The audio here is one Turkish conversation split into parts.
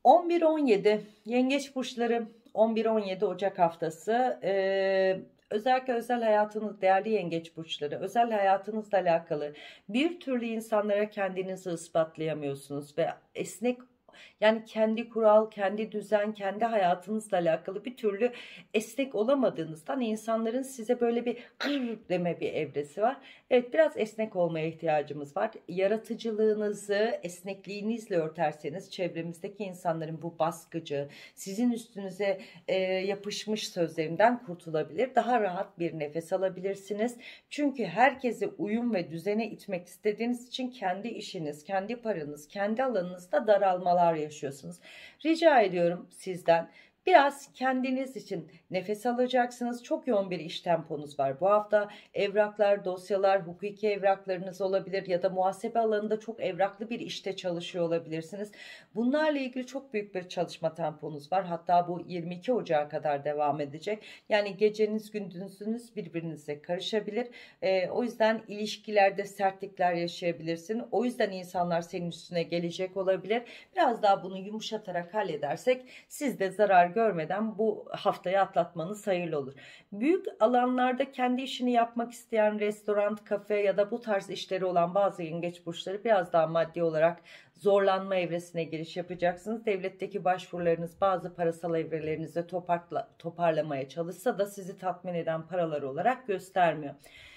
11-17 Yengeç burçları, 11-17 Ocak haftası. Özellikle özel hayatınız, değerli yengeç burçları, özel hayatınızla alakalı bir türlü insanlara kendinizi ispatlayamıyorsunuz ve esnek, yani kendi kural, kendi düzen, kendi hayatınızla alakalı bir türlü esnek olamadığınızdan insanların size böyle bir kır deme bir evresi var. Evet, biraz esnek olmaya ihtiyacımız var. Yaratıcılığınızı esnekliğinizle örterseniz çevremizdeki insanların bu baskıcı, sizin üstünüze yapışmış sözlerinden kurtulabilir. Daha rahat bir nefes alabilirsiniz. Çünkü herkese uyum ve düzene itmek istediğiniz için kendi işiniz, kendi paranız, kendi alanınızda daralmalar yaşıyorsunuz. Rica ediyorum sizden, biraz kendiniz için nefes alacaksınız. Çok yoğun bir iş temponuz var. Bu hafta evraklar, dosyalar, hukuki evraklarınız olabilir ya da muhasebe alanında çok evraklı bir işte çalışıyor olabilirsiniz. Bunlarla ilgili çok büyük bir çalışma temponuz var. Hatta bu 22 Ocak'a kadar devam edecek. Yani geceniz gündüzünüz birbirinize karışabilir. O yüzden ilişkilerde sertlikler yaşayabilirsin. O yüzden insanlar senin üstüne gelecek olabilir. Biraz daha bunu yumuşatarak halledersek siz de zarar görmeden bu haftayı atlatmanız hayırlı olur. Büyük alanlarda kendi işini yapmak isteyen restoran, kafe ya da bu tarz işleri olan bazı yengeç burçları biraz daha maddi olarak zorlanma evresine giriş yapacaksınız. Devletteki başvurularınız bazı parasal evrelerinizi toparlamaya çalışsa da sizi tatmin eden paralar olarak göstermiyor.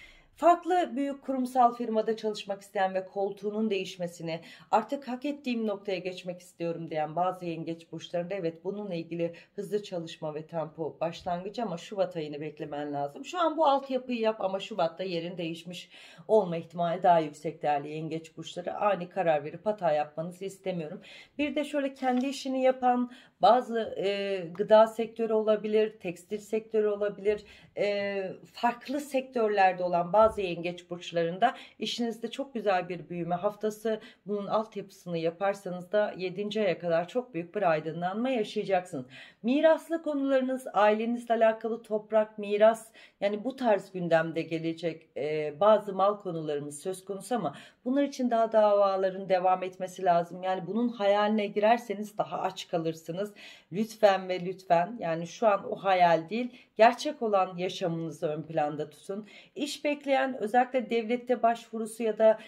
Farklı büyük kurumsal firmada çalışmak isteyen ve koltuğunun değişmesini, artık hak ettiğim noktaya geçmek istiyorum diyen bazı yengeç burçlarında evet, bununla ilgili hızlı çalışma ve tempo başlangıcı, ama Şubat ayını beklemen lazım. Şu an bu altyapıyı yap ama Şubat'ta yerin değişmiş olma ihtimali daha yüksek değerli yengeç burçları. Ani karar verip hata yapmanızı istemiyorum. Bir de şöyle kendi işini yapan bazı gıda sektörü olabilir, tekstil sektörü olabilir, farklı sektörlerde olan bazı yengeç burçlarında işinizde çok güzel bir büyüme haftası. Bunun altyapısını yaparsanız da 7. aya kadar çok büyük bir aydınlanma yaşayacaksınız. Miraslı konularınız, ailenizle alakalı toprak, miras, yani bu tarz gündemde gelecek bazı mal konularımız söz konusu, ama bunlar için daha davaların devam etmesi lazım. Yani bunun hayaline girerseniz daha aç kalırsınız. Lütfen ve lütfen, yani şu an o hayal değil, gerçek olan yaşamınızı ön planda tutun. İş bekleyen, özellikle devlette başvurusu ya da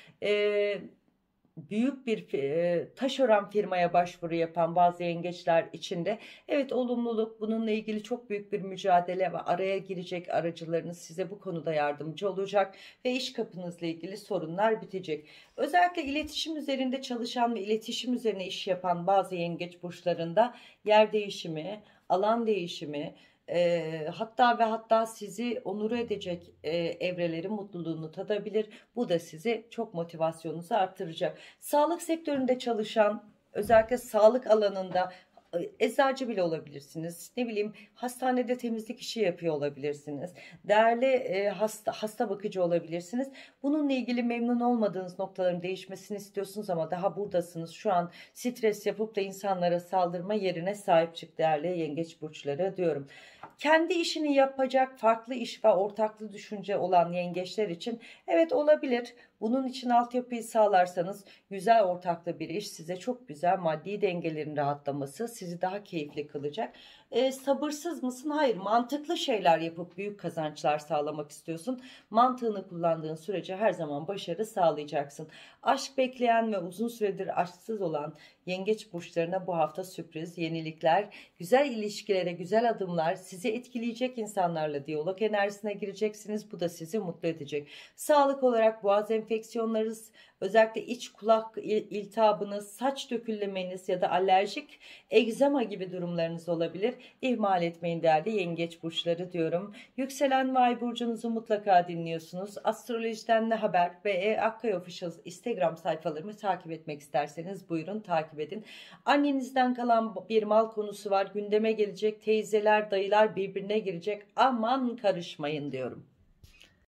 büyük bir taşeron firmaya başvuru yapan bazı yengeçler için de evet, olumluluk, bununla ilgili çok büyük bir mücadele ve araya girecek aracılarınız size bu konuda yardımcı olacak ve iş kapınızla ilgili sorunlar bitecek. Özellikle iletişim üzerinde çalışan ve iletişim üzerine iş yapan bazı yengeç burçlarında yer değişimi, alan değişimi, hatta ve hatta sizi onur edecek evrelerin mutluluğunu tadabilir. Bu da sizi çok, motivasyonunuzu artıracak. Sağlık sektöründe çalışan, özellikle sağlık alanında, eczacı bile olabilirsiniz. Ne bileyim, hastanede temizlik işi yapıyor olabilirsiniz. Değerli hasta bakıcı olabilirsiniz. Bununla ilgili memnun olmadığınız noktaların değişmesini istiyorsunuz ama daha buradasınız. Şu an stres yapıp da insanlara saldırma yerine sahip çık değerli yengeç burçları diyorum. Kendi işini yapacak, farklı iş ve ortaklı düşünce olan yengeçler için evet, olabilir. Bunun için altyapıyı sağlarsanız güzel ortaklı bir iş size çok güzel maddi dengelerin rahatlaması sizi daha keyifli kılacak. Sabırsız mısın? Hayır. Mantıklı şeyler yapıp büyük kazançlar sağlamak istiyorsun. Mantığını kullandığın sürece her zaman başarı sağlayacaksın. Aşk bekleyen ve uzun süredir aşksız olan yengeç burçlarına bu hafta sürpriz, yenilikler, güzel ilişkilere güzel adımlar, sizi etkileyecek insanlarla diyalog enerjisine gireceksiniz. Bu da sizi mutlu edecek. Sağlık olarak boğaz enfeksiyonları, özellikle iç kulak iltihabınız, saç dökülmeniz ya da alerjik egzama gibi durumlarınız olabilir. İhmal etmeyin değerli yengeç burçları diyorum. Yükselen ve ay burcunuzu mutlaka dinliyorsunuz. Astrolojiden ne haber ve Akkay Official Instagram sayfalarımı takip etmek isterseniz buyurun takip edin. Annenizden kalan bir mal konusu var, gündeme gelecek, teyzeler, dayılar birbirine girecek. Aman karışmayın diyorum.